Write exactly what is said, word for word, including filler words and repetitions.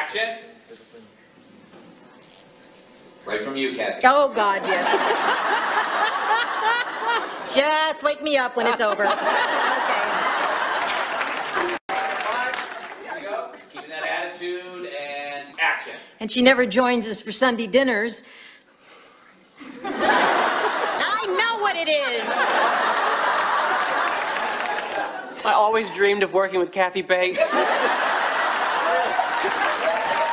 Action. Right from you, Kathy. Oh, God, yes. Just wake me up when it's over. Okay. Here we go. Keeping that attitude and action. And she never joins us for Sunday dinners. I know what it is. I always dreamed of working with Kathy Bates.